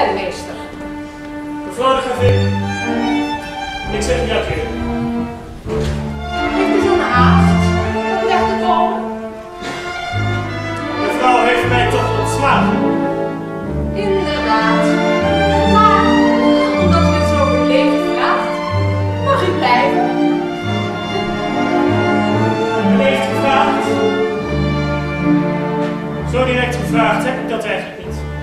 ben, meester. Mevrouw de gravin, ik zeg u adjeu. Heeft u zo'n haast om weg te komen? Mevrouw heeft mij toch ontslagen. Inderdaad. Maar, omdat u het zo beleefd vraagt, mag u blijven. Beleefd gevraagd? Zo direct gevraagd heb ik dat eigenlijk niet.